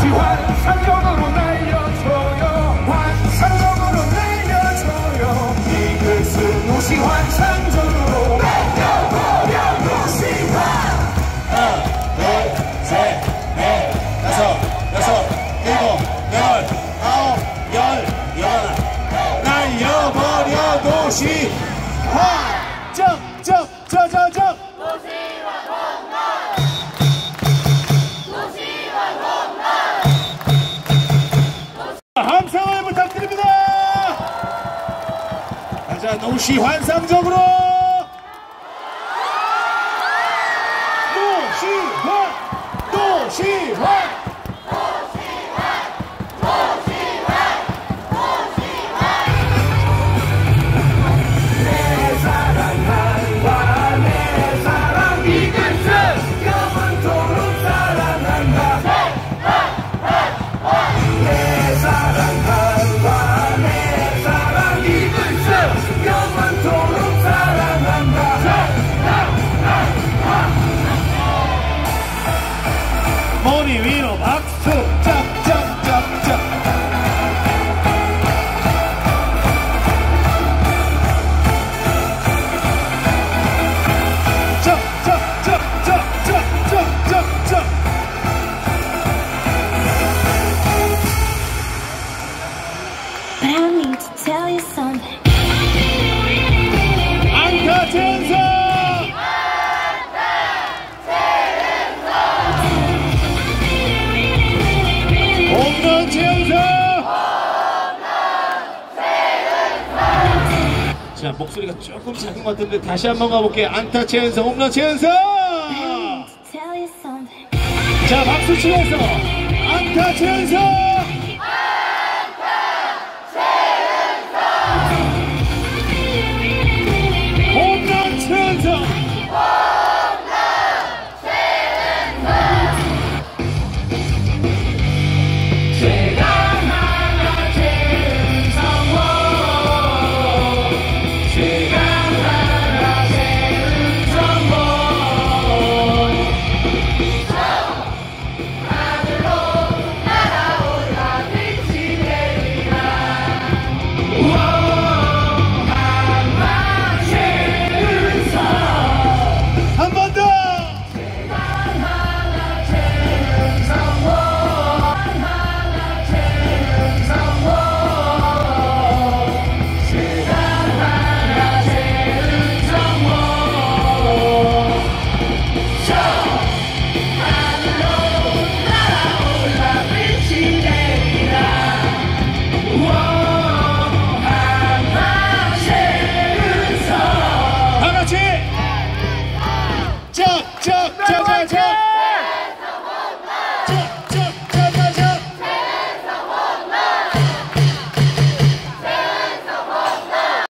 환상적으로 날려줘요. 환상적으로 날려줘요. 이글스 도시 환상적으로 날려버려 도시환. 하나, 둘, 셋, 넷, 다섯, 여섯, 일곱, 여덟, 아홉, 열, 열하나. 날려버려 도시환. 점. 함성을 부탁드립니다. 자, 도시 환상적으로 도시환. 내 사랑한다, 내 사랑 이글스 영원토록 사랑한다. 내 사랑한다, 내 사랑 이글스 영원토록 사랑한다. 머리 위로 박수 짝짝짝짝. But I need to tell you something. 안타 천사. 홈런 천사. 자, 목소리가 조금 작은 것 같은데 다시 한번 가볼게요. 안타 천사, 홈런 천사. Tell you something. 자, 박수 치면서 안타 천사.